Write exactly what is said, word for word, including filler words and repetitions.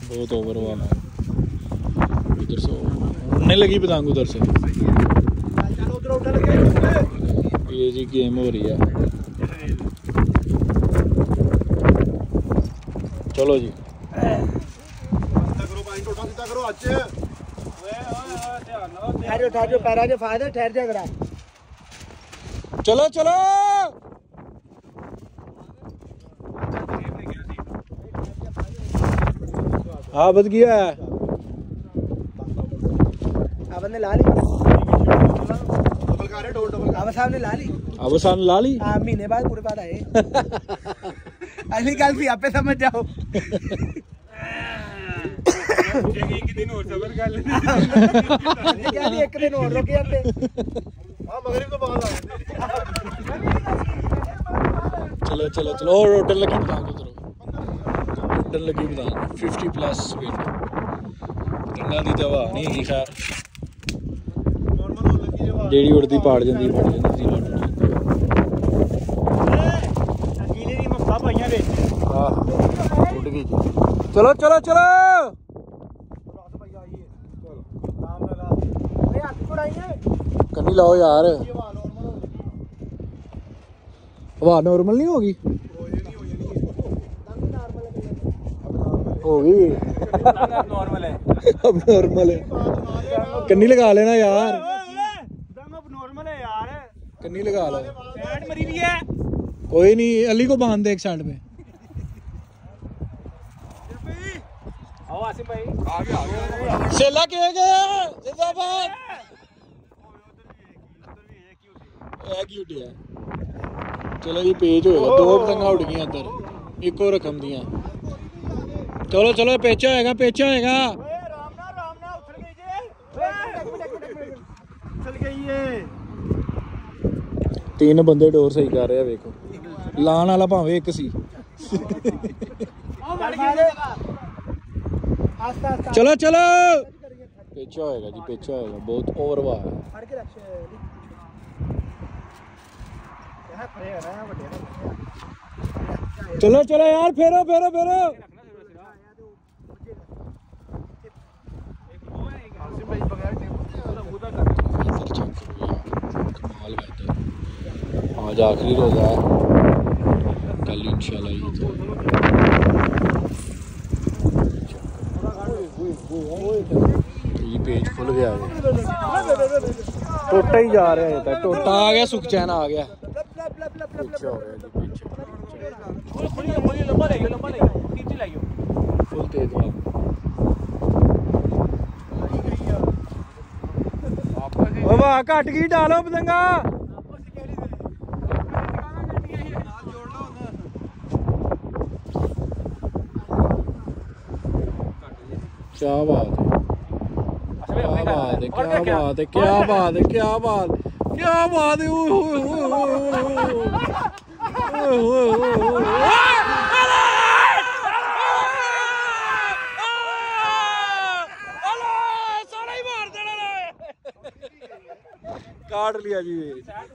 बहुत ओवर हुआ है उधर से, उड़ने लगी पतंग उधर से। ये जी गेम हो रही है। चलो जी चलो चलो हाँ बद गया है। आपने ला ली अब साहब ने ला ली अब साहब ने ला ली हाँ महीने बाद पूरे बाद आए। अगली गल भी आप समझ जाओ। एक दिन और सबर कर ले क्या एक दिन और रुक जाते। हां मगरिब तो बाद आए। चलो चलो चलो और होटल लगी बताओ उधर होटल लगी बताओ फिफ्टी प्लस वेट गंगा दी दवा नहीं है खैर जेडी उड़दी पाड़ जांदी फट जांदी सी लड़ अकेले दी मफ्फा भाइयां दे हां उड़ गई जी। चलो चलो चलो कन्नी लाओ यार हवा नॉर्मल नहीं होगी होगी नॉर्मल है अब नॉर्मल है कन्नी लगा लेना यार नॉर्मल है यार कन्नी लगा लो बैट मरी भी है कोई नहीं अली को बांध दे एक साइड पे। आओ आसिम भाई आ गया आ गया सेला के गया जिंदाबाद एक ही उठिया। चलो जी पेच होएगा दो पतंगा उड़ गई उधर एक और रकम दियां। चलो चलो पेचा होएगा पेचा होएगा राम ना राम ना उछल गई जे उछल गई है। तीन बंदे डोर सही कर रहे हैं देखो लान वाला भावे एक सी। चलो चलो पेचा होएगा जी पेचा होएगा बहुत ओवर वाह है। चलो चलो यार फेरो फेरो फेरो आज आखिरी रोजा है कल इंशाल्लाह ईद है। ये पेज खुल गया है टोटा ही जा रहा है टोटा आ गया सुख चैन आ गया फुल तेज वाह घट गई डालो पतंगा क्या बात है क्या बात है क्या बात है क्या बात है क्या बात है काट लिया जी।